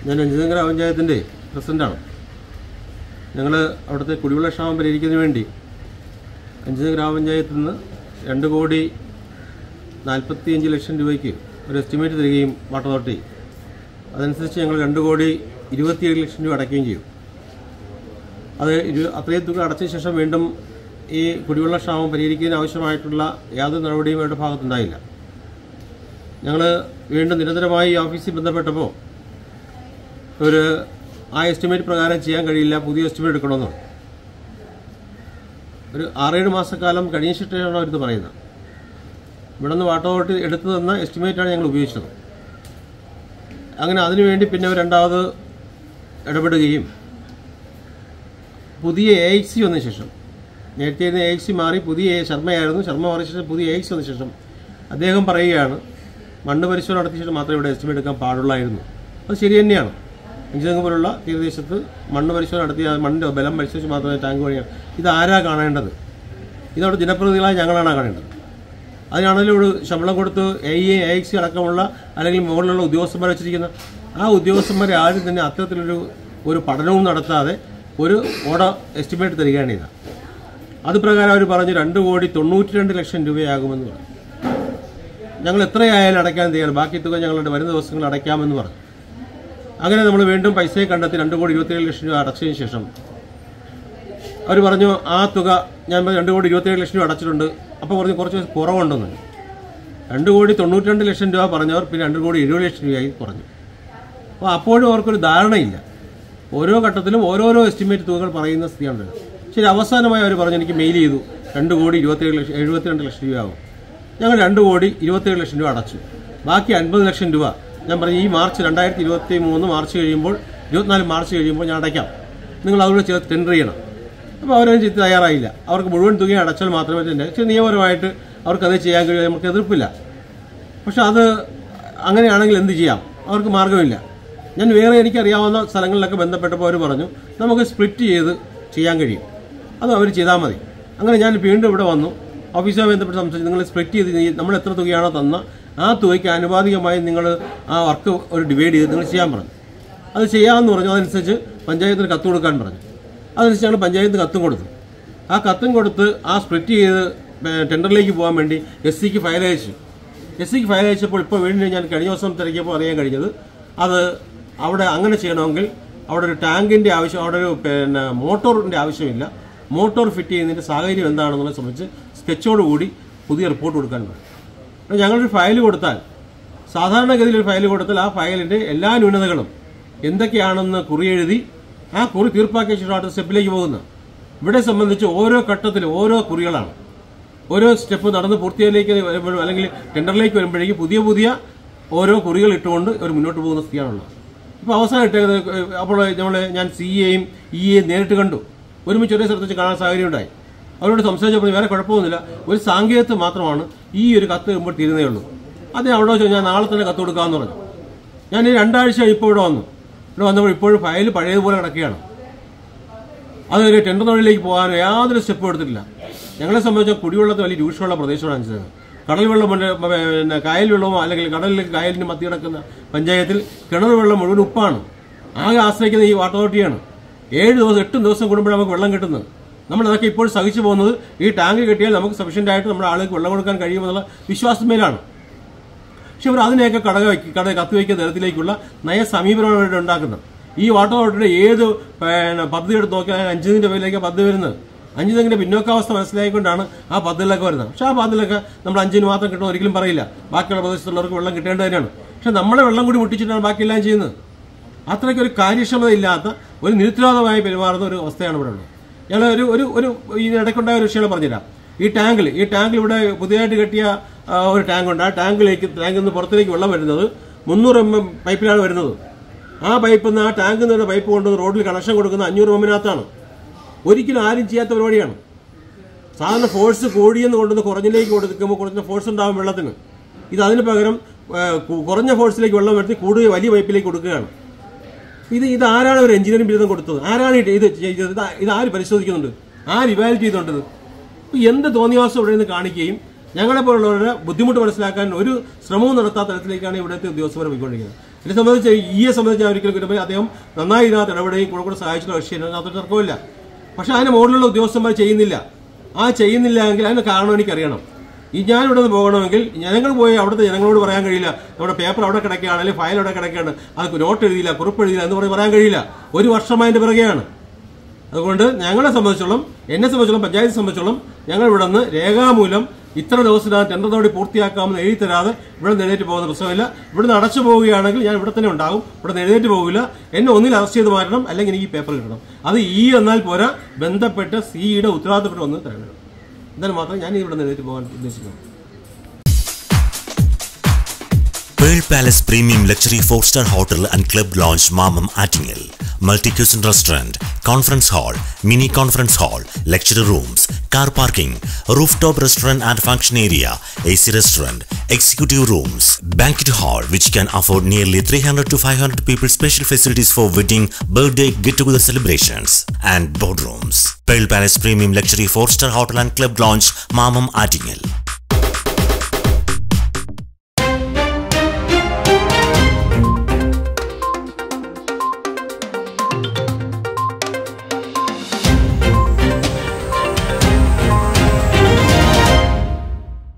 ഞാൻ അഞ്ചുതെങ്ങ് ഗ്രാമപഞ്ചായത്തിൻ്റെ പ്രസിഡൻ്റാണ്. ഞങ്ങൾ അവിടുത്തെ കുടിവെള്ള ക്ഷാമം പരിഹരിക്കുന്നതിന് വേണ്ടി അഞ്ചുതെങ്ങ് ഗ്രാമപഞ്ചായത്തിൽ നിന്ന് 2,45 ലക്ഷം രൂപയ്ക്ക് ഒരു എസ്റ്റിമേറ്റ് തരികയും വാട്ടർ അതോറിറ്റി അതനുസരിച്ച് ഞങ്ങൾ 2,27 ലക്ഷം രൂപ അടയ്ക്കുകയും ചെയ്യും. അത് അത്രയും തുക അടച്ച ശേഷം വീണ്ടും ഈ കുടിവെള്ള ക്ഷാമം പരിഹരിക്കുന്നതിന് ആവശ്യമായിട്ടുള്ള യാതൊരു നടപടിയും അവരുടെ ഭാഗത്തുണ്ടായില്ല. ഞങ്ങൾ വീണ്ടും നിരന്തരമായി ഓഫീസിൽ ബന്ധപ്പെട്ടപ്പോൾ ആ എസ്റ്റിമേറ്റ് പ്രകാരം ചെയ്യാൻ കഴിയില്ല, പുതിയ എസ്റ്റിമേറ്റ് എടുക്കണമെന്നാണ്. ഒരു 6-7 മാസക്കാലം കഴിഞ്ഞ ശേഷമാണ് അവരിത് പറയുന്നത്. ഇവിടെ നിന്ന് വാട്ടർ അതോറിറ്റി എടുത്തു തന്ന എസ്റ്റിമേറ്റാണ് ഞങ്ങൾ ഉപയോഗിച്ചത്. അങ്ങനെ അതിനുവേണ്ടി പിന്നെ രണ്ടാമത് ഇടപെടുകയും പുതിയ AIC വന്ന ശേഷം, നേരത്തെ ഇരുന്ന AIC മാറി പുതിയ ശർമ്മയായിരുന്നു, ശർമ്മ മാറിയ ശേഷം പുതിയ AIC വന്ന ശേഷം അദ്ദേഹം പറയുകയാണ് മണ്ണ് പരിശോധന നടത്തിയ ശേഷം മാത്രമേ ഇവിടെ എസ്റ്റിമേറ്റ് എടുക്കാൻ പാടുള്ളായിരുന്നു. അത് ശരി തന്നെയാണ്. അഞ്ചുതെങ്ങ് പോലുള്ള തീരദേശത്ത് മണ്ണ് പരിശോധന നടത്തി മണ്ണിൻ്റെ ബലം പരിശോധിച്ച് മാത്രമേ ടാങ്ക് വഴിയാണ്. ഇതാരാ കാണേണ്ടത്? ഇതവിടെ ജനപ്രതിനിധികളായി ഞങ്ങളാണ് കാണേണ്ടത്. അതിനാണെങ്കിലും ഒരു ശമ്പളം കൊടുത്ത് AIC അടക്കമുള്ള അല്ലെങ്കിൽ മുകളിലുള്ള ഉദ്യോഗസ്ഥന്മാരെ വെച്ചിരിക്കുന്ന ആ ഉദ്യോഗസ്ഥന്മാരെ ആരും തന്നെ അത്തരത്തിലൊരു പഠനവും നടത്താതെ ഒരു ഓർഡർ എസ്റ്റിമേറ്റ് തരികയാണ് ചെയ്തത്. അത് പ്രകാരം അവർ പറഞ്ഞു 2,92 ലക്ഷം രൂപയാകുമെന്ന് പറഞ്ഞു. ഞങ്ങൾ എത്രയായാലും അടയ്ക്കാൻ തയ്യാറാണ്, ബാക്കി തുക ഞങ്ങളുടെ വരുന്ന ദിവസങ്ങൾ അടയ്ക്കാമെന്ന് പറഞ്ഞു. അങ്ങനെ നമ്മൾ വീണ്ടും പൈസയെ കണ്ടെത്തി 2,27 ലക്ഷം രൂപ അടച്ചതിന് ശേഷം അവർ പറഞ്ഞു ആ തുക ഞാൻ 2,27 ലക്ഷം രൂപ അടച്ചിട്ടുണ്ട്. അപ്പോൾ പറഞ്ഞു കുറച്ച് കുറവുണ്ടെന്ന്. 2,92 ലക്ഷം രൂപ പറഞ്ഞവർ പിന്നെ 2,70 ലക്ഷം രൂപയായി കുറഞ്ഞു. അപ്പോൾ അപ്പോഴും അവർക്കൊരു ധാരണയില്ല. ഓരോ ഘട്ടത്തിലും ഓരോരോ എസ്റ്റിമേറ്റ് തുകകൾ പറയുന്ന സ്ഥിതിയാണ്. ശരി, അവസാനമായി അവർ പറഞ്ഞു എനിക്ക് മെയിൽ ചെയ്തു 2,72 ലക്ഷം രൂപയാകും. ഞങ്ങൾ 2,27 ലക്ഷം രൂപ അടച്ചു. ബാക്കി 50 ലക്ഷം രൂപ ഞാൻ പറഞ്ഞു ഈ മാർച്ച് 2023 മാർച്ച് കഴിയുമ്പോൾ 24 മാർച്ച് കഴിയുമ്പോൾ ഞാൻ അടയ്ക്കാം, നിങ്ങൾ അതുകൂടെ ചേർത്ത് ടെൻഡർ ചെയ്യണം. അപ്പോൾ അവരതിന് ചെയ്ത് തയ്യാറായില്ല. അവർക്ക് മുഴുവൻ തുക അടച്ചാൽ മാത്രമേ തന്നെ നിയമപരമായിട്ട് അവർക്കത് ചെയ്യാൻ കഴിയും, നമുക്ക് എതിർപ്പില്ല. പക്ഷെ അത് അങ്ങനെയാണെങ്കിൽ എന്ത് ചെയ്യാം? അവർക്ക് മാർഗമില്ല. ഞാൻ വേറെ എനിക്കറിയാവുന്ന സ്ഥലങ്ങളിലൊക്കെ ബന്ധപ്പെട്ടപ്പോൾ അവർ പറഞ്ഞു നമുക്ക് സ്പ്ലിറ്റ് ചെയ്ത് ചെയ്യാൻ കഴിയും, അത് അവർ ചെയ്താൽ മതി. അങ്ങനെ ഞാൻ വീണ്ടും ഇവിടെ വന്നു ഓഫീസുമായി ബന്ധപ്പെട്ട് സംസാരിച്ചു. നിങ്ങൾ സ്പ്ലിറ്റ് ചെയ്ത് നമ്മൾ എത്ര തുകയാണോ തന്ന ആ തുകയ്ക്ക് ആനുപാതികമായി നിങ്ങൾ ആ വർക്ക് ഒരു ഡിവൈഡ് ചെയ്ത് നിങ്ങൾ ചെയ്യാൻ പറഞ്ഞു. അത് ചെയ്യാമെന്ന് പറഞ്ഞു. അതനുസരിച്ച് പഞ്ചായത്തിന് കത്ത് കൊടുക്കാൻ പറഞ്ഞു. അതനുസരിച്ച് ഞങ്ങൾ പഞ്ചായത്തിന് കത്തും കൊടുത്തു. ആ കത്തും കൊടുത്ത് ആ സ്പ്ലിറ്റ് ചെയ്ത് ടെൻഡറിലേക്ക് പോകാൻ വേണ്ടി SCക്ക് ഫയൽ അയച്ചു. SCക്ക് ഫയൽ അയച്ചപ്പോൾ ഇപ്പോൾ വീണ്ടും ഞാൻ കഴിഞ്ഞ ദിവസം തിരക്കിയപ്പോൾ അറിയാൻ കഴിഞ്ഞത് അത് അവിടെ അങ്ങനെ ചെയ്യണമെങ്കിൽ അവിടെ ഒരു ടാങ്കിൻ്റെ ആവശ്യം, അവിടെ ഒരു മോട്ടോറിൻ്റെ ആവശ്യമില്ല. മോട്ടോർ ഫിറ്റ് ചെയ്യുന്നതിൻ്റെ സാഹചര്യം എന്താണെന്നുള്ളത് സംബന്ധിച്ച് സ്കെച്ചോടുകൂടി പുതിയ റിപ്പോർട്ട് കൊടുക്കാൻ വേണം. ഞങ്ങളൊരു ഫയൽ കൊടുത്താൽ, സാധാരണഗതിയിൽ ഒരു ഫയൽ കൊടുത്താൽ ആ ഫയലിൻ്റെ എല്ലാ ന്യൂനതകളും എന്തൊക്കെയാണെന്ന് കുറി എഴുതി ആ കുറി തീർപ്പാക്കിയ ശേഷം അടുത്ത സ്റ്റെപ്പിലേക്ക് പോകുന്നത്. ഇവിടെ സംബന്ധിച്ച് ഓരോ ഘട്ടത്തിലും ഓരോ കുറികളാണ്. ഓരോ സ്റ്റെപ്പ് നടന്ന് പൂർത്തിയിലേക്ക് വരുമ്പോഴും അല്ലെങ്കിൽ ടെൻഡറിലേക്ക് വരുമ്പോഴേക്കും പുതിയ പുതിയ ഓരോ കുറികൾ ഇട്ടുകൊണ്ട് ഒരു മുന്നോട്ട് പോകുന്ന സ്ഥിതിയാണുള്ളത്. ഇപ്പോൾ അവസാനം അപ്പോൾ ഞാൻ CAയും EAയും നേരിട്ട് കണ്ടു. ഒരുമിച്ച് ഒരേ സ്ഥലത്ത് വെച്ച് കാണാൻ സാഹചര്യം ഉണ്ടായി. അവരോട് സംസാരിച്ചപ്പോൾ വേറെ കുഴപ്പമൊന്നുമില്ല, ഒരു സാങ്കേതികത്വം മാത്രമാണ് ഈ ഒരു കത്ത് വരുമ്പോൾ തീരുന്നേ ഉള്ളൂ. അതേ അവിടെ വെച്ചാൽ ഞാൻ നാളെ തന്നെ കത്ത് കൊടുക്കാമെന്ന് പറഞ്ഞു. ഞാൻ 2 ആഴ്ച ഇപ്പോൾ ഇവിടെ വന്നപ്പോൾ ഇപ്പോഴും ഫയൽ പഴയതുപോലെ കിടക്കുകയാണ്. അതൊരു ടെൻഡർ തൊഴിലേക്ക് പോകാൻ യാതൊരു സ്റ്റെപ്പും എടുത്തിട്ടില്ല. ഞങ്ങളെ സംബന്ധിച്ചാൽ കുടിവെള്ളത്തിൽ വലിയ രൂക്ഷമുള്ള പ്രദേശമാണ് അനുസരിച്ചത്. കടൽ വെള്ളം, കായൽ വെള്ളമോ അല്ലെങ്കിൽ കായലിന് മത്തി കിടക്കുന്ന പഞ്ചായത്തിൽ കിണർ വെള്ളം മുഴുവൻ ഉപ്പാണ്. ആകെ ആശ്രയിക്കുന്ന ഈ വാട്ടർ അതോറിറ്റിയാണ്. 8 ദിവസം കൂടുമ്പോഴാണ് നമുക്ക് വെള്ളം കിട്ടുന്നത്. നമ്മളതൊക്കെ ഇപ്പോൾ സഹിച്ചു പോകുന്നത് ഈ ടാങ്ക് കെട്ടിയാൽ നമുക്ക് സഫീഷ്യൻ്റ് ആയിട്ട് നമ്മുടെ ആളുകൾക്ക് വെള്ളം കൊടുക്കാൻ കഴിയുമെന്നുള്ള വിശ്വാസമേലാണ്. പക്ഷെ അവർ അതിനെയൊക്കെ കത്തുവയ്ക്കുന്ന തരത്തിലേക്കുള്ള നയ സമീപനമാണ് ഇവിടെ ഉണ്ടാക്കുന്നത്. ഈ വാട്ടർ അതോറിറ്റിയുടെ ഏത് പദ്ധതി എടുത്ത് നോക്കിയാൽ 5 പേരിലേക്ക് പദ്ധതി വരുന്നത്. 5 പിന്നോക്കാവസ്ഥ മനസ്സിലായിക്കൊണ്ടാണ് ആ പദ്ധതിയിലൊക്കെ വരുന്നത്. പക്ഷെ ആ പദ്ധതിയിലൊക്കെ നമ്മൾ 5 മാത്രം കിട്ടുമെന്ന് ഒരിക്കലും പറയില്ല. ബാക്കിയുള്ള പ്രദേശത്തുള്ളവർക്ക് വെള്ളം കിട്ടേണ്ടത് തന്നെയാണ്. പക്ഷെ നമ്മളെ വെള്ളം കൂടി മുട്ടിച്ചിട്ടാണ് ബാക്കിയെല്ലാം ചെയ്യുന്നത്. അത്രയ്ക്ക് ഒരു കാര്യക്ഷമത ഇല്ലാത്ത ഒരു നിരുത്തരവാദമായി പെരുമാറുന്ന ഒരു അവസ്ഥയാണ് ഇവിടെ ഉള്ളത്. ഞങ്ങൾ ഒരു ഇതിനിടയ്ക്കുണ്ടായ ഒരു വിഷയം പറഞ്ഞുതരാം. ഈ ടാങ്കിൽ ഇവിടെ പുതിയതായിട്ട് കെട്ടിയ ഒരു ടാങ്കുണ്ട്. ആ ടാങ്കിൽ നിന്ന് പുറത്തേക്ക് വെള്ളം വരുന്നത് 300 mm പൈപ്പിലാണ് വരുന്നത്. ആ പൈപ്പിൽ നിന്ന് ആ ടാങ്കിൽ നിന്ന് പൈപ്പ് കൊണ്ടുവന്ന് റോഡിൽ കണക്ഷൻ കൊടുക്കുന്ന 500 mm ഒരിക്കലും ആരും ചെയ്യാത്ത പരിപാടിയാണ്. സാധാരണ ഫോഴ്സ് കോഴിയെന്ന് കൊണ്ടുവന്ന് കുറഞ്ഞിലേക്ക് കൊടുക്കുമ്പോൾ കുറഞ്ഞ ഫോഴ്സ് ഉണ്ടാകും വെള്ളത്തിന്. അതിന് പകരം കുറഞ്ഞ ഫോഴ്സിലേക്ക് വെള്ളം വരുത്തി കൂടുതൽ വലിയ പൈപ്പിലേക്ക് കൊടുക്കുകയാണ്. ഇതാരാണ് ഒരു എഞ്ചിനീയറിംഗ് ബിരുദം കൊടുത്തത്? ആരാണ് ഇത് ചെയ്തത്? ഇതാര് പരിശോധിക്കുന്നുണ്ട്? ആര് ഇവാലുവേറ്റ് ചെയ്തുകൊണ്ടത്? എന്ത് തോന്നിവാസം ഇവിടെ നിന്ന് കാണിക്കുകയും ഞങ്ങളെപ്പോലുള്ളവരുടെ ബുദ്ധിമുട്ട് മനസ്സിലാക്കാൻ ഒരു ശ്രമവും നടത്താത്ത തരത്തിലേക്കാണ് ഇവിടുത്തെ ഉദ്യോഗസ്ഥർ പോയിക്കൊണ്ടിരിക്കുന്നത്. എന്നെ സംബന്ധിച്ച് ഞാൻ ഒരിക്കലും കിട്ടുമ്പോൾ അദ്ദേഹം നന്നായി ഇതിനകത്ത് ഇടപെടുകയും കൂടെ സഹായിച്ചുള്ള കക്ഷിയാണ്, അതിനകത്ത് തർക്കമില്ല. പക്ഷെ അതിന് മുകളിലുള്ള ഉദ്യോഗസ്ഥന്മാർ ചെയ്യുന്നില്ല. ചെയ്യുന്നില്ല എങ്കിൽ അതിന് കാരണം എനിക്കറിയണം. ഞാൻ ഇവിടെ നിന്ന് പോകണമെങ്കിൽ ജനങ്ങൾ പോയി അവിടുത്തെ ജനങ്ങളോട് പറയാൻ കഴിയില്ല, നമ്മുടെ പേപ്പർ അവിടെ കിടക്കുകയാണ്, അല്ലെങ്കിൽ ഫയൽ അവിടെ കിടക്കുകയാണ്, അത് നോട്ട് എഴുതിയില്ല, കുറിപ്പ് എഴുതിയില്ല എന്ന് പറയാൻ കഴിയില്ല. 1 വർഷം അതിൻ്റെ പിറകെയാണ്. അതുകൊണ്ട് ഞങ്ങളെ സംബന്ധിച്ചോളം, എന്നെ സംബന്ധിച്ചോളം, പഞ്ചായത്തെ സംബന്ധിച്ചോളം, ഞങ്ങൾ ഇവിടെ നിന്ന് രേഖാമൂലം ഇത്ര ദിവസത്തിനകത്ത് ടെൻഡർ നടപടി പൂർത്തിയാക്കാമെന്ന് എഴുതി തരാതെ ഇവിടെ നിന്ന് എഴുന്നേറ്റ് പോകുന്ന പ്രശ്നമില്ല. ഇവിടെ അടച്ചു പോവുകയാണെങ്കിൽ ഞാൻ ഇവിടെ തന്നെ ഉണ്ടാകും, ഇവിടെ നിന്ന് എഴുന്നേറ്റ് പോകില്ല. എന്നെ ഒന്നിൽ അറസ്റ്റ് ചെയ്ത് മാറ്റണം, അല്ലെങ്കിൽ എനിക്ക് പേപ്പർ കിട്ടണം. അത് എന്നാൽ പോരാ, ബന്ധപ്പെട്ട സിഇയുടെ ഉത്തരവാദിത്തപ്പെട്ട ഒന്ന് തരണം. എന്നാൽ മാത്രമേ ഞാൻ ഇവിടെ നിന്ന് എഴുന്നേറ്റ് പോകാൻ ഉദ്ദേശിക്കുന്നു. Pearl Palace Premium Luxury 4-star Hotel and Club Lounge Mamam Attingel. Multi-cuisine restaurant, conference hall, mini conference hall, lecture rooms, car parking, rooftop restaurant and function area, AC restaurant, executive rooms, banquet hall which can afford nearly 300 to 500 people, special facilities for wedding, birthday, get-together celebrations, and boardrooms. Pearl Palace Premium Luxury 4-star Hotel and Club Lounge Mamam Attingel.